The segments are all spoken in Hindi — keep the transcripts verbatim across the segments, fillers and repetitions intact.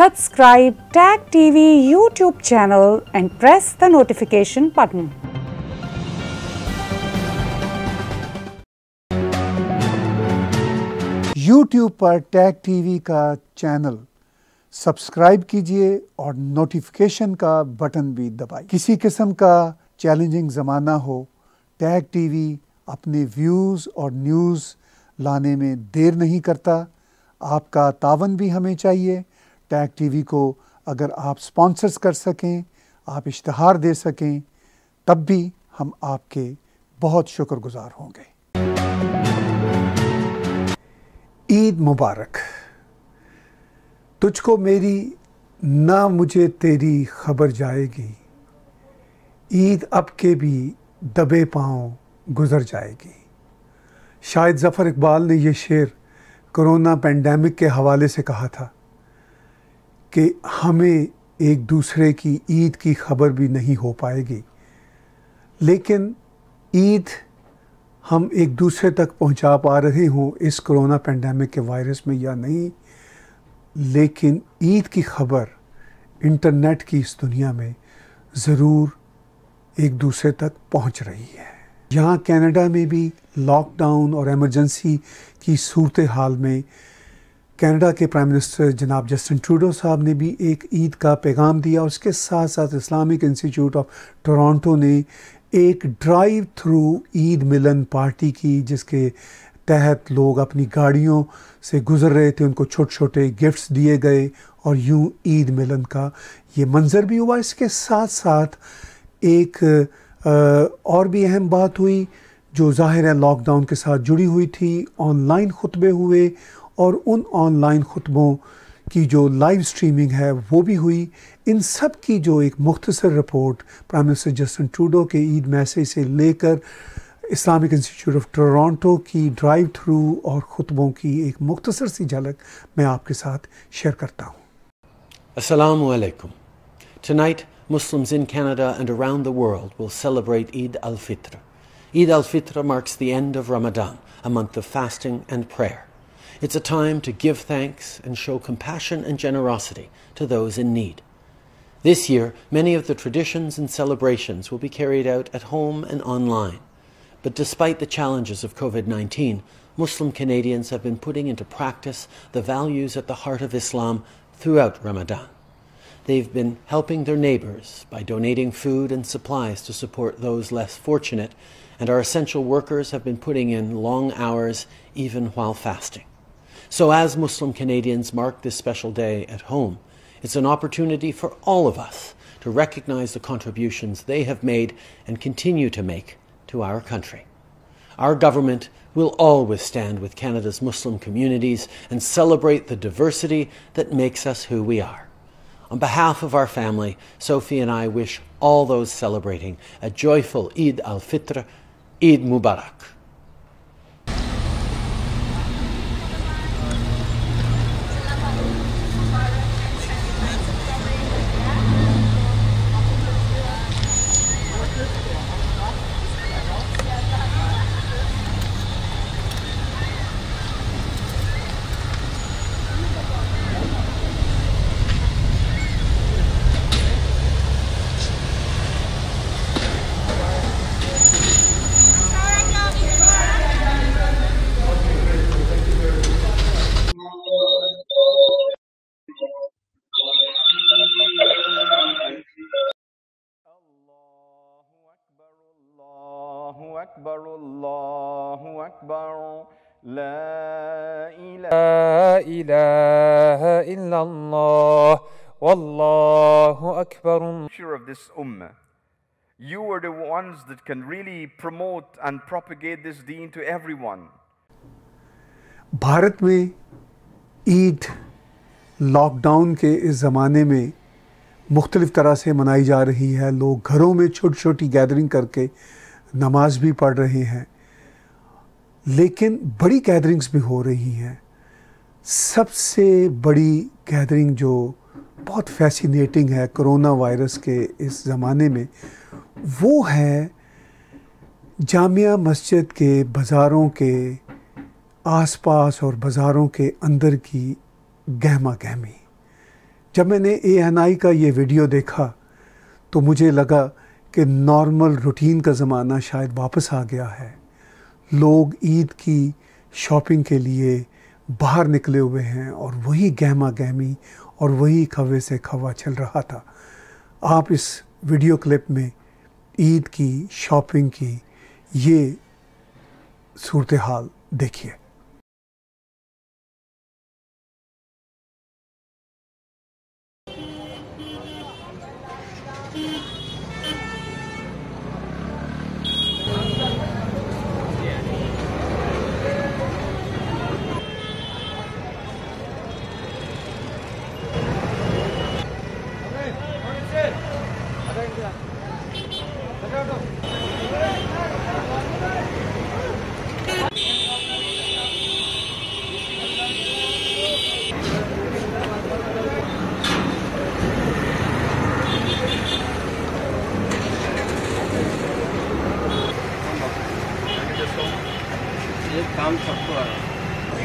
Subscribe Tag T V YouTube channel and press the notification button. YouTube पर टैग टीवी का चैनल सब्सक्राइब कीजिए और नोटिफिकेशन का बटन भी दबाइए। किसी किस्म का चैलेंजिंग ज़माना हो, टैग टीवी अपने व्यूज़ और न्यूज़ लाने में देर नहीं करता। आपका तावन भी हमें चाहिए। टैग टीवी को अगर आप स्पॉन्सर्स कर सकें, आप इश्तहार दे सकें, तब भी हम आपके बहुत शुक्रगुजार होंगे। ईद मुबारक। तुझको मेरी ना मुझे तेरी खबर जाएगी, ईद अब के भी दबे पाँव गुजर जाएगी। शायद ज़फ़र इकबाल ने ये शेर कोरोना पेंडेमिक के हवाले से कहा था कि हमें एक दूसरे की ईद की खबर भी नहीं हो पाएगी, लेकिन ईद हम एक दूसरे तक पहुंचा पा रहे हों इस कोरोना पेंडेमिक के वायरस में या नहीं, लेकिन ईद की खबर इंटरनेट की इस दुनिया में ज़रूर एक दूसरे तक पहुंच रही है। यहाँ कनाडा में भी लॉकडाउन और इमरजेंसी की सूरत हाल में कनाडा के प्राइम मिनिस्टर जनाब जस्टिन ट्रूडो साहब ने भी एक ईद का पैगाम दिया और उसके साथ साथ इस्लामिक इंस्टीट्यूट ऑफ टोरंटो ने एक ड्राइव थ्रू ईद मिलन पार्टी की, जिसके तहत लोग अपनी गाड़ियों से गुज़र रहे थे, उनको छोटे छोटे गिफ्ट्स दिए गए और यूं ईद मिलन का ये मंज़र भी हुआ। इसके साथ साथ एक और भी अहम बात हुई जो ज़ाहिर है लॉकडाउन के साथ जुड़ी हुई थी। ऑनलाइन खुतबे हुए और उन ऑनलाइन खुतबों की जो लाइव स्ट्रीमिंग है वो भी हुई। इन सब की जो एक मुख्तसर report prime minister Justin Trudeau के ईद मैसेज से लेकर इस्लामिक इंस्टीट्यूट ऑफ टोरंटो की ड्राइव थ्रू और खुतबों की एक मुख्तसर सी झलक मैं आपके साथ शेयर करता हूँ। Assalamu alaikum. Tonight, Muslims in Canada and around the world will celebrate Eid al-Fitr. Eid al-Fitr marks the end of Ramadan, a month of fasting and prayer. It's a time to give thanks and show compassion and generosity to those in need. This year, many of the traditions and celebrations will be carried out at home and online. But despite the challenges of COVID nineteen, Muslim Canadians have been putting into practice the values at the heart of Islam throughout Ramadan. They've been helping their neighbours by donating food and supplies to support those less fortunate, and our essential workers have been putting in long hours even while fasting. So as Muslim Canadians mark this special day at home, it's an opportunity for all of us to recognize the contributions they have made and continue to make to our country. Our government will always stand with Canada's Muslim communities and celebrate the diversity that makes us who we are. On behalf of our family, Sophie and I wish all those celebrating a joyful Eid al-Fitr, Eid Mubarak. أكبر الله أكبر لا إله إلا الله والله أكبر. Of this ummah, you are the ones that can really promote and propagate this deen to everyone. Bharat में ईद लॉकडाउन के इस ज़माने में मुख्तलिफ़ तरह से मनाई जा रही है। लोग घरों में छोटी छोटी गैदरिंग करके नमाज भी पढ़ रहे हैं, लेकिन बड़ी गैदरिंग्स भी हो रही हैं। सबसे बड़ी गैदरिंग जो बहुत फैसिनेटिंग है कोरोना वायरस के इस ज़माने में, वो है जामिया मस्जिद के बाज़ारों के आसपास और बाज़ारों के अंदर की गहमा गहमी। जब मैंने ए एन आई का ये वीडियो देखा तो मुझे लगा कि नॉर्मल रूटीन का ज़माना शायद वापस आ गया है। लोग ईद की शॉपिंग के लिए बाहर निकले हुए हैं और वही गहमा गहमी और वही खवे से खवा चल रहा था। आप इस वीडियो क्लिप में ईद की शॉपिंग की ये सूरत हाल देखिए। ये काम सबको आ रहा है।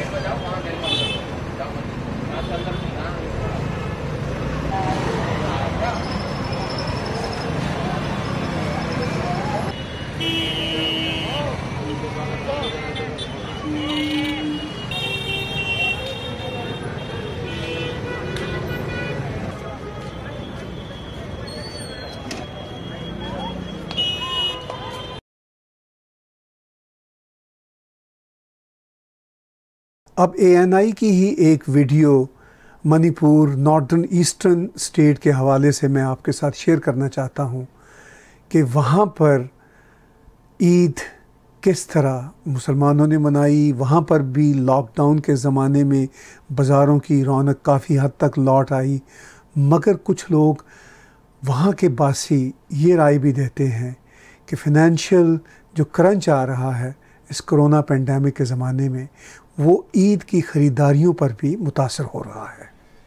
अब ए एन आई की ही एक video Manipur northern eastern state के हवाले से मैं आपके साथ शेयर करना चाहता हूं कि वहां पर ईद किस तरह मुसलमानों ने मनाई। वहां पर भी लॉकडाउन के ज़माने में बाज़ारों की रौनक काफ़ी हद तक लौट आई, मगर कुछ लोग वहां के बासी ये राय भी देते हैं कि फ़ाइनेंशियल जो क्रंच आ रहा है इस कोरोना पेंडेमिक के ज़माने में वो ईद की ख़रीदारियों पर भी मुतासर हो रहा है।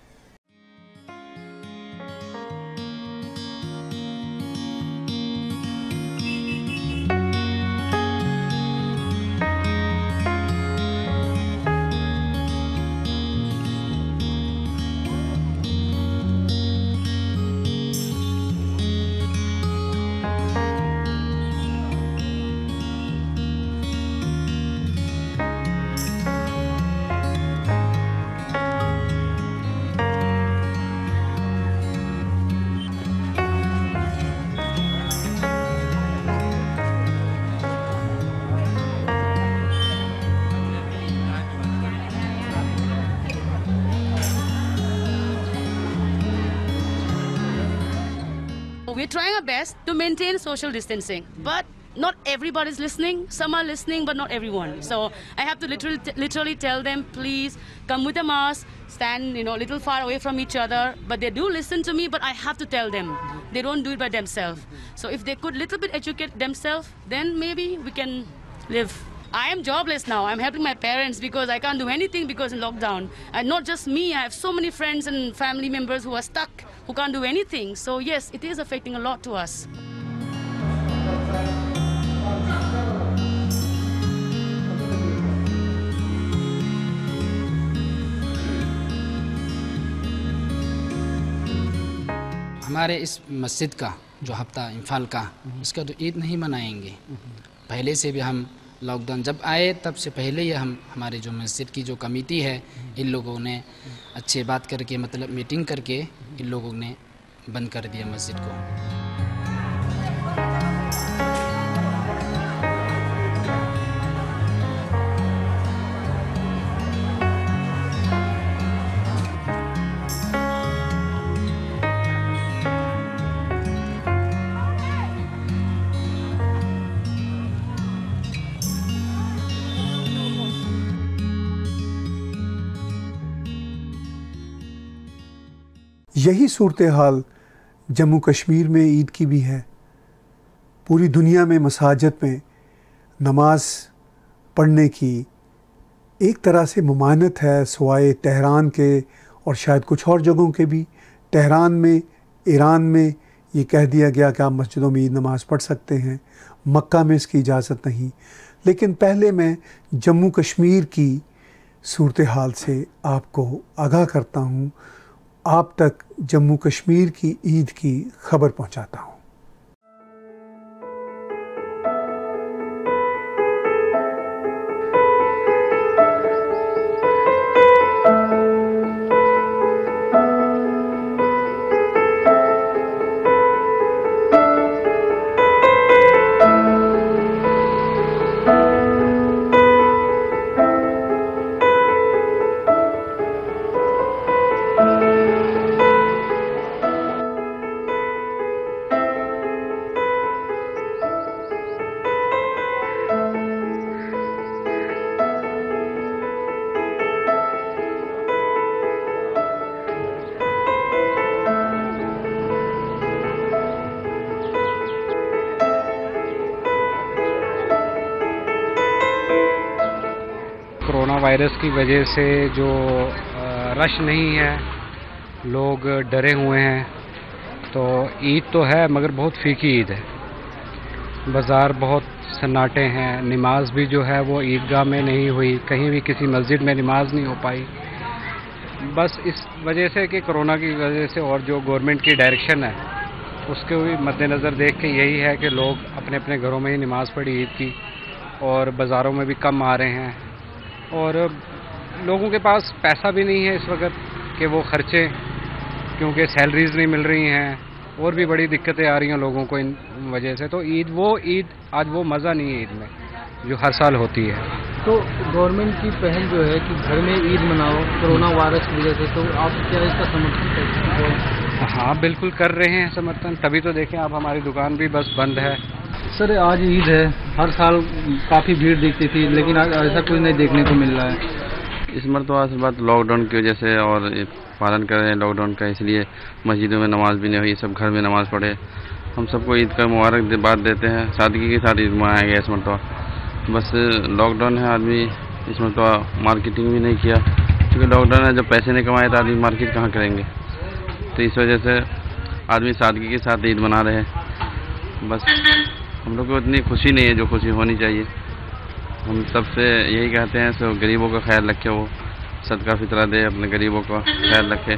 We're trying our best to maintain social distancing, but not everybody is listening. Some are listening, but not everyone. So I have to literally, literally tell them, please come with a mask, stand, you know, a little far away from each other. But they do listen to me, but I have to tell them. They don't do it by themselves. So if they could little bit educate themselves, then maybe we can live. I am jobless now. I'm helping my parents because I can't do anything because in lockdown. And not just me, I have so many friends and family members who are stuck, who can't do anything. So yes, it is affecting a lot to us. हमारे इस मस्जिद का जो हफ्ता इम्फाल का, इसका तो ईद नहीं मनाएंगे। पहले से भी हम लॉकडाउन जब आए तब से पहले ही हम हमारे जो मस्जिद की जो कमेटी है इन लोगों ने अच्छे बात करके मतलब मीटिंग करके इन लोगों ने बंद कर दिया मस्जिद को। यही सूरत हाल जम्मू कश्मीर में ईद की भी है। पूरी दुनिया में मसाजिद में नमाज पढ़ने की एक तरह से ममानत है, सिवाय तेहरान के और शायद कुछ और जगहों के भी। तेहरान में, ईरान में ये कह दिया गया कि आप मस्जिदों में ईद नमाज़ पढ़ सकते हैं, मक्का में इसकी इजाज़त नहीं। लेकिन पहले मैं जम्मू कश्मीर की सूरत हाल से आपको आगाह करता हूँ आप तक जम्मू कश्मीर की ईद की खबर पहुंचाता हूं। कोरोना वायरस की वजह से जो रश नहीं है, लोग डरे हुए हैं, तो ईद तो है मगर बहुत फीकी ईद है। बाज़ार बहुत सन्नाटे हैं, नमाज भी जो है वो ईदगाह में नहीं हुई, कहीं भी किसी मस्जिद में नमाज नहीं हो पाई। बस इस वजह से कि कोरोना की वजह से और जो गवर्नमेंट की डायरेक्शन है उसके भी मद्देनज़र देख के यही है कि लोग अपने अपने घरों में ही नमाज़ पढ़ी ईद की, और बाज़ारों में भी कम आ रहे हैं, और लोगों के पास पैसा भी नहीं है इस वक्त कि वो खर्चे, क्योंकि सैलरीज नहीं मिल रही हैं, और भी बड़ी दिक्कतें आ रही हैं लोगों को इन वजह से। तो ईद वो ईद आज वो मज़ा नहीं है ईद में जो हर साल होती है। तो गवर्नमेंट की पहल जो है कि घर में ईद मनाओ कोरोना वायरस की वजह से, तो आप क्या इसका समर्थन करते हैं? हाँ बिल्कुल कर रहे हैं समर्थन, तभी तो देखें आप हमारी दुकान भी बस बंद है। सर आज ईद है, हर साल काफ़ी भीड़ दिखती थी, लेकिन आज ऐसा कुछ नहीं देखने को मिल रहा है। इस मरतबा से बात लॉकडाउन की वजह से और पालन कर रहे हैं लॉकडाउन का, इसलिए मस्जिदों में नमाज भी नहीं हुई, सब घर में नमाज पढ़े। हम सबको ईद का मुबारक बात देते हैं, सादगी के साथ ईद मनाया गया इस मरतबा। बस लॉकडाउन है, आदमी इस मरतबा मार्केटिंग भी नहीं किया, क्योंकि लॉकडाउन है, जब पैसे नहीं कमाए तो आदमी मार्केट कहाँ करेंगे। तो इस वजह से आदमी सादगी के साथ ईद मना रहे हैं। बस हम लोग को इतनी खुशी नहीं है जो खुशी होनी चाहिए। हम सबसे यही कहते हैं सो गरीबों का ख्याल रखे, वो सदका फितरा दे, अपने गरीबों का ख्याल रखे।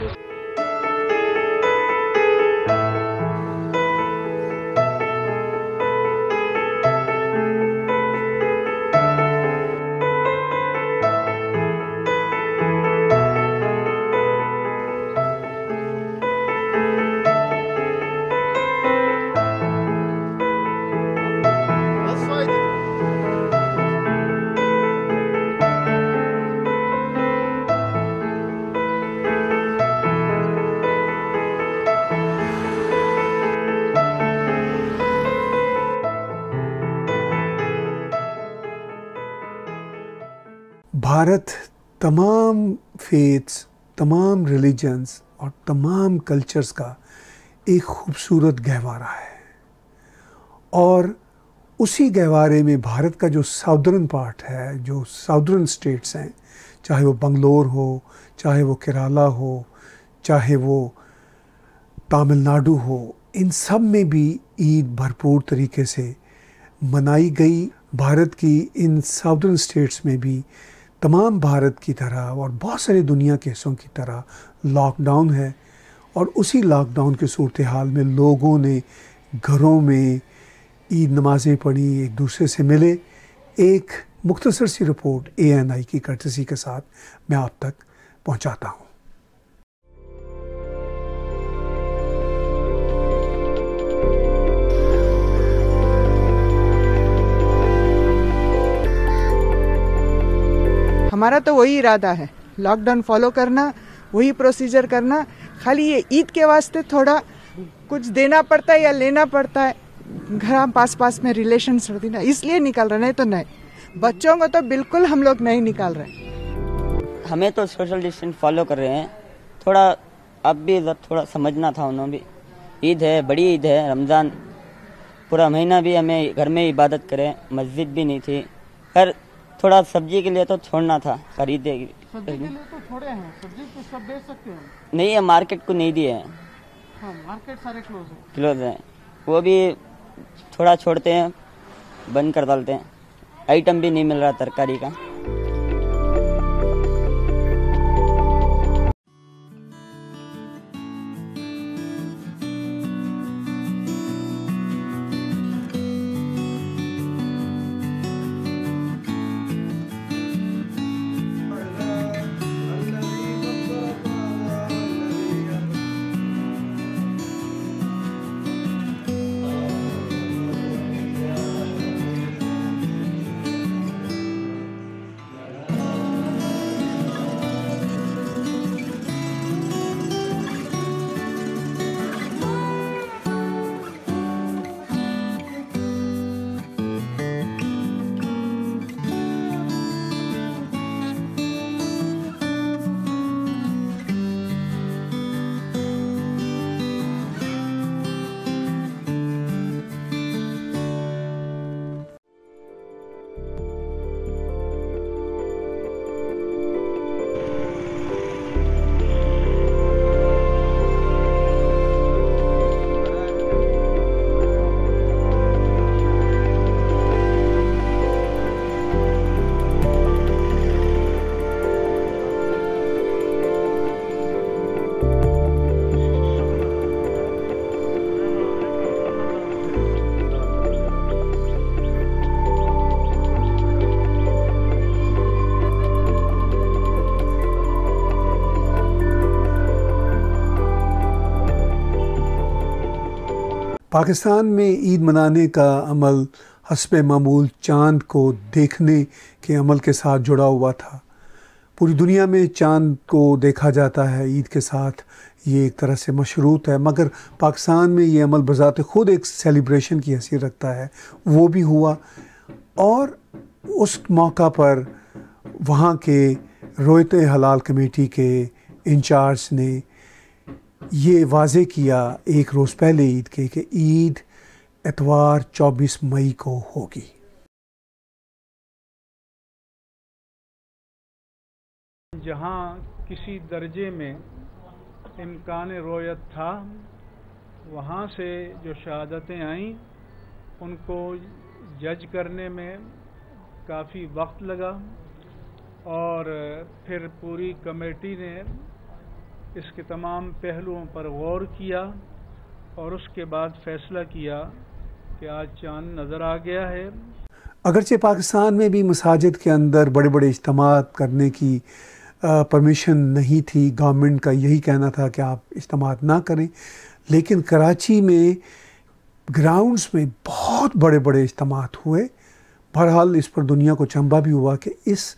भारत तमाम फेथ्स, तमाम रिलीजन्स और तमाम कल्चर्स का एक खूबसूरत गहवारा है, और उसी गहवारे में भारत का जो साउदर्न पार्ट है, जो साउदर्न स्टेट्स हैं, चाहे वो बंगलोर हो, चाहे वो केरला हो, चाहे वो तमिलनाडु हो, इन सब में भी ईद भरपूर तरीके से मनाई गई। भारत की इन साउदर्न स्टेट्स में भी तमाम भारत की तरह और बहुत सारी दुनिया के हिस्सों की तरह लॉकडाउन है, और उसी लॉकडाउन के सूरत हाल में लोगों ने घरों में ईद नमाज़ें पढ़ी, एक दूसरे से मिले। एक मुख्तसर सी रिपोर्ट ए एन आई की कर्टसी के साथ मैं आप तक पहुंचाता हूं। हमारा तो वही इरादा है, लॉकडाउन फॉलो करना, वही प्रोसीजर करना। खाली ये ईद के वास्ते थोड़ा कुछ देना पड़ता है या लेना पड़ता है, घर पास पास में रिलेशन होती ना, इसलिए निकाल रहे, नहीं तो नहीं। बच्चों को तो बिल्कुल हम लोग नहीं निकाल रहे। हमें तो सोशल डिस्टेंस फॉलो कर रहे हैं, थोड़ा अब भी थोड़ा समझना था उन्होंने भी। ईद है, बड़ी ईद है, रमज़ान पूरा महीना भी हमें घर में इबादत करें, मस्जिद भी नहीं थी। खैर थोड़ा सब्जी के लिए तो छोड़ना था, खरीदे सब्जी के लिए तो छोड़े हैं, सब्जी तो सब बेच सकते हैं। नहीं है, मार्केट को नहीं दिए हैं। हाँ, मार्केट सारे क्लोज है क्लोज है, वो भी थोड़ा छोड़ते हैं, बंद कर डालते हैं। आइटम भी नहीं मिल रहा तरकारी का। पाकिस्तान में ईद मनाने का अमल हस्ब मामूल चाँद को देखने के अमल के साथ जुड़ा हुआ था। पूरी दुनिया में चाँद को देखा जाता है ईद के साथ, ये एक तरह से मशरूत है, मगर पाकिस्तान में ये अमल बज़ात ख़ुद एक सेलिब्रेशन की हैसियत रखता है। वो भी हुआ और उस मौका पर वहाँ के रोयत हलाल कमेटी के इंचार्ज ने ये वाज़े किया एक रोज़ पहले ईद के कि ईद एतवार चौबीस मई को होगी। जहाँ किसी दर्जे में इम्कान रोयत था, वहाँ से जो शहादतें आईं उनको जज करने में काफ़ी वक्त लगा और फिर पूरी कमेटी ने इसके तमाम पहलुओं पर गौर किया और उसके बाद फैसला किया कि आज चाँद नज़र आ गया है। अगरचे पाकिस्तान में भी मसाजिद के अंदर बड़े बड़े इज्तिमात करने की परमिशन नहीं थी, गवर्नमेंट का यही कहना था कि आप इज्तिमात ना करें, लेकिन कराची में ग्राउंड्स में बहुत बड़े बड़े इज्तिमात हुए। बहरहाल इस पर दुनिया को चंबा भी हुआ कि इस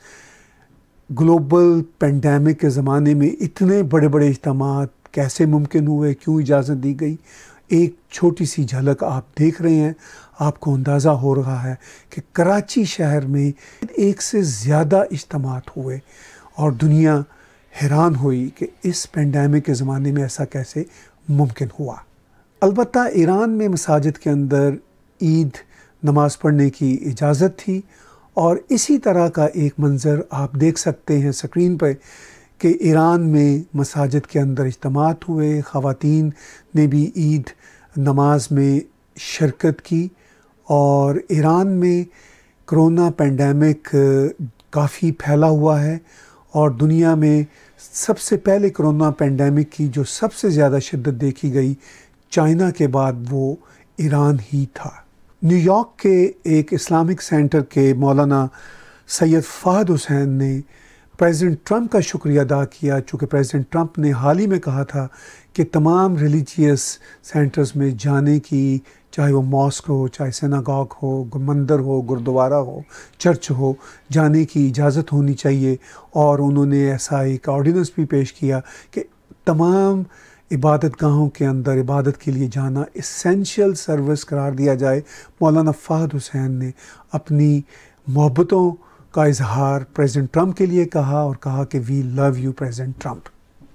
ग्लोबल पेंडेमिक के ज़माने में इतने बड़े बड़े इज्तिमात कैसे मुमकिन हुए, क्यों इजाज़त दी गई। एक छोटी सी झलक आप देख रहे हैं, आपको अंदाज़ा हो रहा है कि कराची शहर में एक से ज़्यादा इज्तिमात हुए और दुनिया हैरान हुई कि इस पेंडेमिक के ज़माने में ऐसा कैसे मुमकिन हुआ। अलबत्ता ईरान में मसाजिद के अंदर ईद नमाज़ पढ़ने की इजाज़त थी और इसी तरह का एक मंज़र आप देख सकते हैं स्क्रीन पर कि ईरान में मसाजिद के अंदर इज्तिमात हुए, ख़वातीन ने भी ईद नमाज में शिरकत की। और ईरान में कोरोना पेंडेमिक काफ़ी फैला हुआ है और दुनिया में सबसे पहले कोरोना पेंडेमिक की जो सबसे ज़्यादा शिद्दत देखी गई चाइना के बाद वो ईरान ही था। न्यूयॉर्क के एक इस्लामिक सेंटर के मौलाना सैयद फ़हद हुसैन ने प्रेसिडेंट ट्रंप का शुक्रिया अदा किया, चूँकि प्रेसिडेंट ट्रंप ने हाल ही में कहा था कि तमाम रिलीजियस सेंटर्स में जाने की, चाहे वो मॉस्क हो, चाहे सिनागॉग हो, मंदिर हो, गुरुद्वारा हो, चर्च हो, जाने की इजाज़त होनी चाहिए। और उन्होंने ऐसा एक ऑर्डिनेंस भी पेश किया कि तमाम इबादत गाहों के अंदर इबादत के लिए जाना एसेंशियल सर्विस करार दिया जाए। मौलाना फ़हद हुसैन ने अपनी मोहब्बतों का इजहार प्रेसिडेंट ट्रंप के लिए कहा और कहा कि we love you president Trump.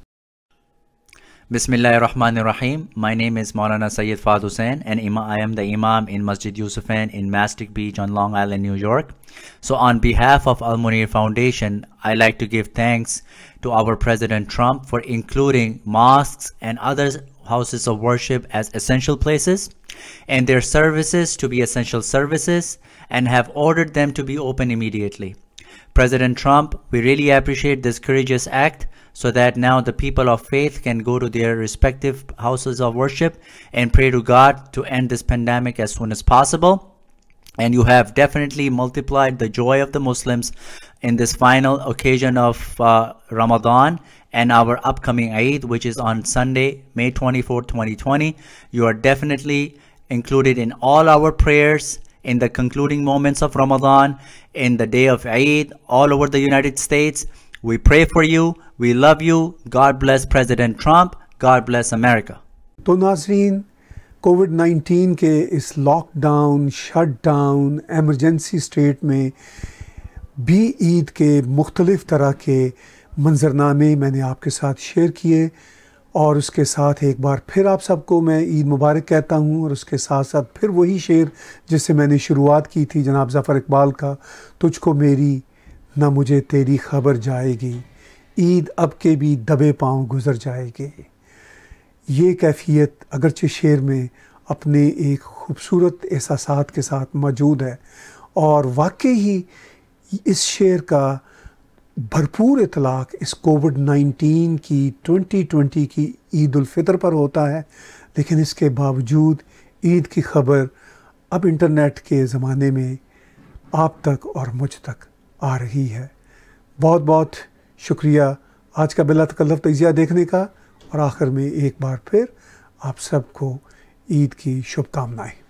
Bismillahirrahmanirrahim. My name is Maulana Sayyid Fahd Hussain and I am the Imam in Masjid Yusufain in Mastic Beach on Long Island, New York. So on behalf of Al Munir Foundation, I like to give thanks to our President Trump for including mosques and other houses of worship as essential places and their services to be essential services and have ordered them to be open immediately. President Trump, we really appreciate this courageous act so that now the people of faith can go to their respective houses of worship and pray to God to end this pandemic as soon as possible. And you have definitely multiplied the joy of the Muslims in this final occasion of uh, Ramadan and our upcoming Eid, which is on Sunday, May twenty-fourth, twenty twenty. You are definitely included in all our prayers in the concluding moments of Ramadan, in the day of Eid, all over the United States. We pray for you. We love you. God bless President Trump. God bless America. तो नाज़रीन, कोविड नाइन्टीन के इस lockdown, shut down, emergency state में भी ईद के मुख्तलिफ़ तरह के मंजरनामे मैंने आपके साथ शेयर किए और उसके साथ एक बार फिर आप सबको मैं ईद मुबारक कहता हूँ। और उसके साथ साथ फिर वही शेर जिससे मैंने शुरुआत की थी जनाब ज़फ़र इकबाल का, तुझको मेरी ना मुझे तेरी खबर जाएगी, ईद अब के भी दबे पाँव गुज़र जाएगी। ये कैफियत अगरचे शेर में अपने एक ख़ूबसूरत एहसासात के साथ मौजूद है और वाकई ही इस शेर का भरपूर इतलाक़ इस कोविड नाइन्टीन की ट्वेंटी ट्वेंटी की ईद उल फ़ितर पर होता है। लेकिन इसके बावजूद ईद की ख़बर अब इंटरनेट के ज़माने में आप तक और मुझ तक आ रही है। बहुत बहुत शुक्रिया आज का बिला तकल्लुफ़ तज़िया देखने का और आखिर में एक बार फिर आप सबको ईद की शुभकामनाएं।